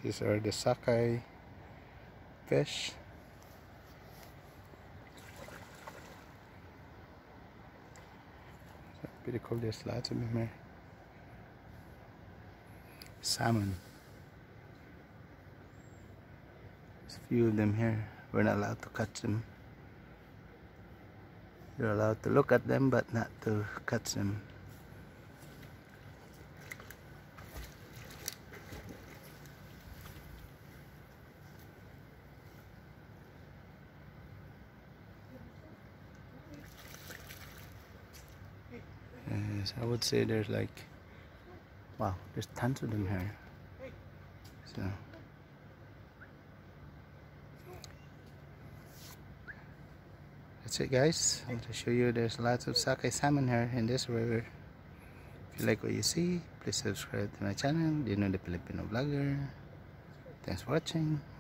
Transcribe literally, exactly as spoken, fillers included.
These are the sockeye fish. So pretty cool, there's lots of them here. Salmon. There's a few of them here. We're not allowed to catch them. You're allowed to look at them but not to catch them. Yes, I would say there's like, wow, there's tons of them here. So that's it, guys. I want to show you there's lots of sockeye salmon here in this river. If you like what you see, please subscribe to my channel, Dino the Filipino Vlogger. Thanks for watching.